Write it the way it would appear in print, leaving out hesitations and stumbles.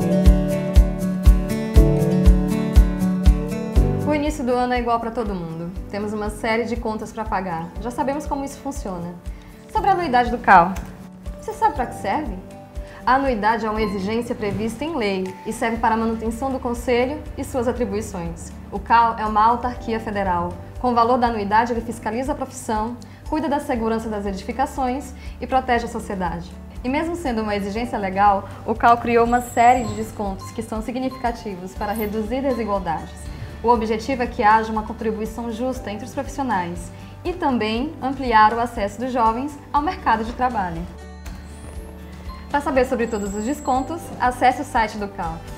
O início do ano é igual para todo mundo. Temos uma série de contas para pagar. Já sabemos como isso funciona. Sobre a anuidade do CAL, você sabe para que serve? A anuidade é uma exigência prevista em lei e serve para a manutenção do Conselho e suas atribuições. O CAL é uma autarquia federal. Com o valor da anuidade, ele fiscaliza a profissão, cuida da segurança das edificações e protege a sociedade. E mesmo sendo uma exigência legal, o CAL criou uma série de descontos que são significativos para reduzir desigualdades. O objetivo é que haja uma contribuição justa entre os profissionais e também ampliar o acesso dos jovens ao mercado de trabalho. Para saber sobre todos os descontos, acesse o site do CAL.